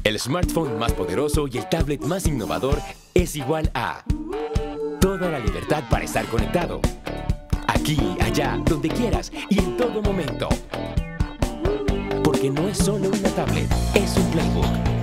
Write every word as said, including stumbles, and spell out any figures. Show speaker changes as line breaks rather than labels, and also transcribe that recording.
El smartphone más poderoso y el tablet más innovador es igual a toda la libertad para estar conectado. Aquí, allá, donde quieras y en todo momento. Porque no es solo una tablet, es un Playbook.